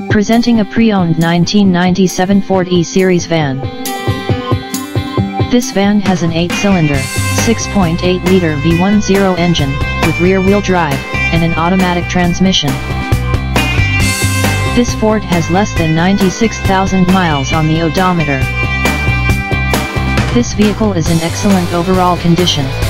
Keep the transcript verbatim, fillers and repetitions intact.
Presenting a pre-owned nineteen ninety-seven Ford E Series van. This van has an eight-cylinder, six point eight liter V ten engine, with rear-wheel drive, and an automatic transmission. This Ford has less than ninety-six thousand miles on the odometer. This vehicle is in excellent overall condition.